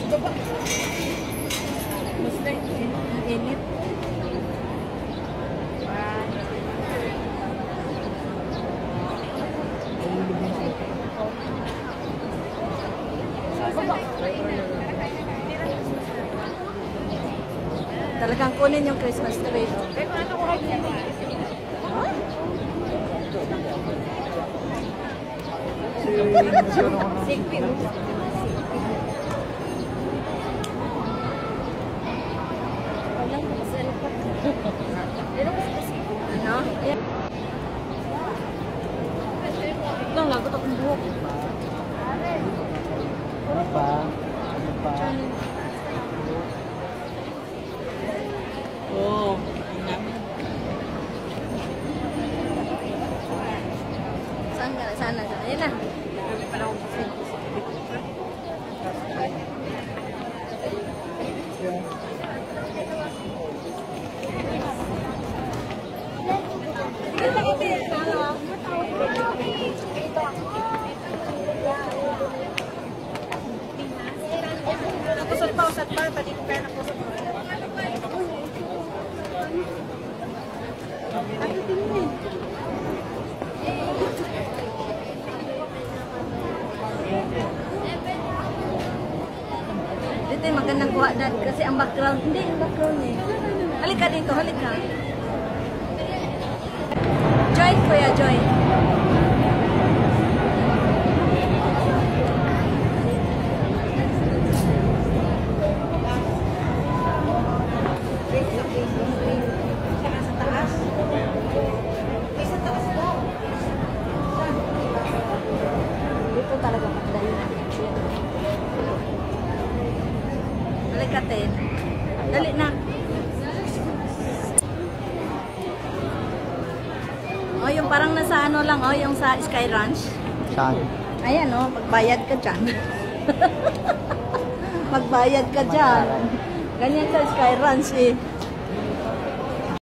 Init. Talagang kunin yung Christmas tree. Ano? Lang lagot akong buhok. Ano pa? Oh. Saan ka na? Saan na? Ayan na. Pusat pa, tadi ko kaya na pusat pa. Ay, tingin. Dito yung magandang kuha dad kasi ang background, hindi yung background eh. Halika dito, halika. Joy, Kuya Joy. Dito talaga magdayo. Halika, Ted. Dali na. Oh, yung parang nasa ano lang, oh, yung sa Sky Ranch. Saan? Ayan, oh, magbayad ka dyan. Magbayad ka dyan. Ganyan sa Sky Ranch, eh.